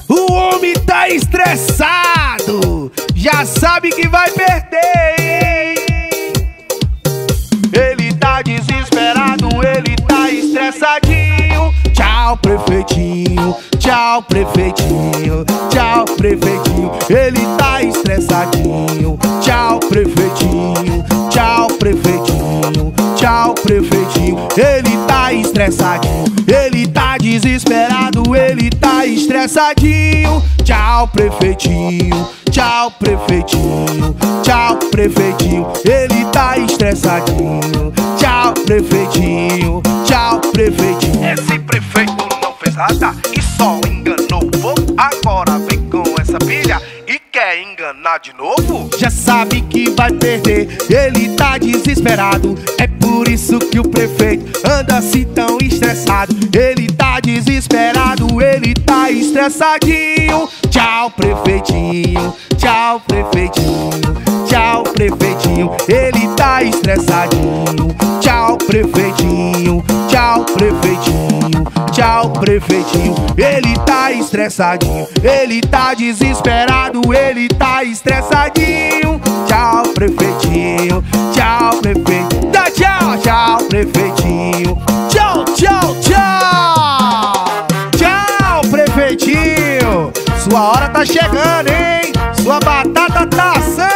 O homem tá estressado, já sabe que vai perder. Ele tá desesperado, ele tá estressadinho. Tchau, prefeitinho, tchau, prefeitinho, tchau, prefeitinho. Ele tá estressadinho. Tchau, prefeitinho, tchau, prefeitinho, tchau, prefeitinho. Ele tá estressadinho, ele tá desesperado, ele tá estressadinho. Tchau, prefeitinho, tchau, prefeitinho, tchau, prefeitinho. Ele tá estressadinho. Tchau, prefeitinho, tchau, prefeitinho. Esse prefeito não fez nada e só enganou o povo. Agora vem com essa pilha e quer enganar de novo? Já sabe que vai perder, ele tá desesperado. É por isso que o prefeito anda assim tão estressado. Ele tá desesperado, ele tá estressadinho. Tchau, prefeitinho, tchau, prefeitinho, tchau, prefeitinho. Ele tá estressadinho. Tchau, prefeitinho, tchau, prefeitinho, tchau, prefeitinho. Ele tá estressadinho, ele tá desesperado, ele tá estressadinho. Tchau, prefeitinho, tchau, prefeitinho. Dá tchau, tchau, prefeitinho. Tchau, tchau, tchau. Tchau, prefeitinho. Sua hora tá chegando, hein? Sua batata tá assando.